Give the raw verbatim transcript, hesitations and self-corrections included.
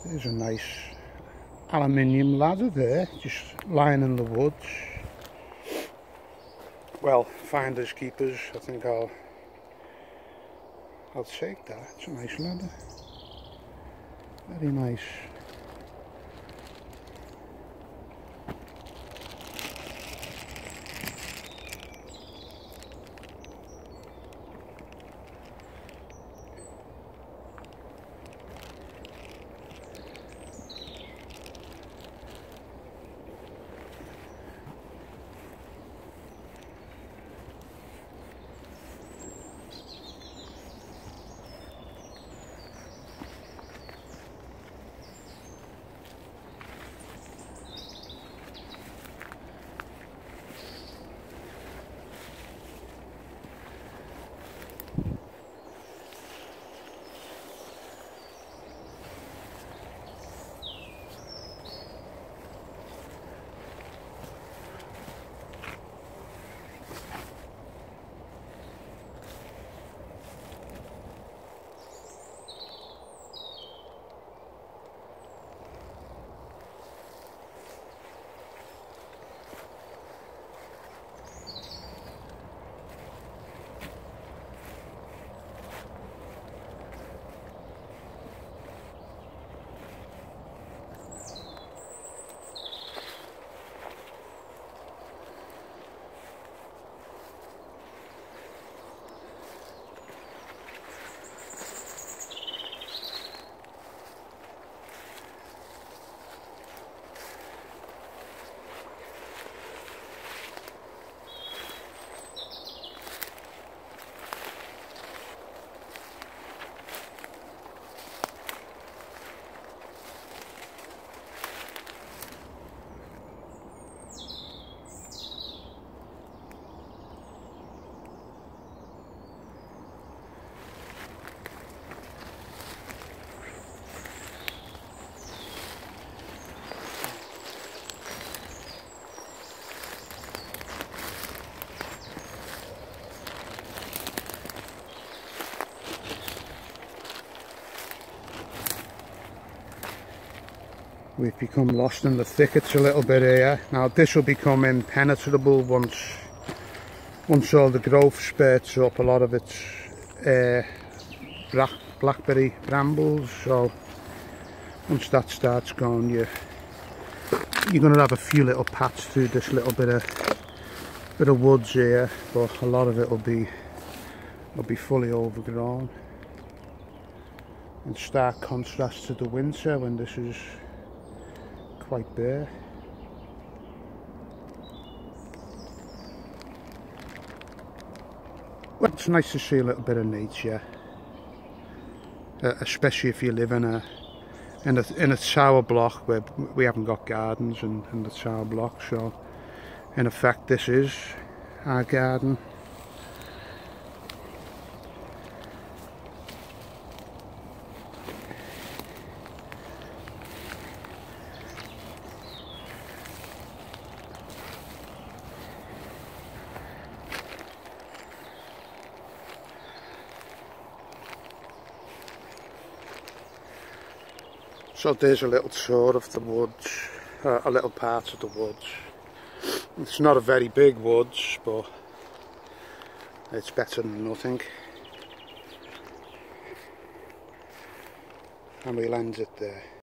There's a nice aluminium ladder there, just lying in the woods. Well, finders keepers, I think I'll I'll take that. It's a nice ladder. Very nice. We've become lost in the thickets a little bit here. Now this will become impenetrable once once all the growth spurts up. A lot of it's uh, black, blackberry brambles, so once that starts going, you, you're going to have a few little paths through this little bit of bit of woods here, but a lot of it will be will be fully overgrown. In stark contrast to the winter when this is quite bare. Well, it's nice to see a little bit of nature, uh, especially if you live in a in a in a tower block where we haven't got gardens in, in the tower block. So, in effect, this is our garden. So there's a little tour of the woods, uh, a little part of the woods. It's not a very big woods, but it's better than nothing. And we'll end it there.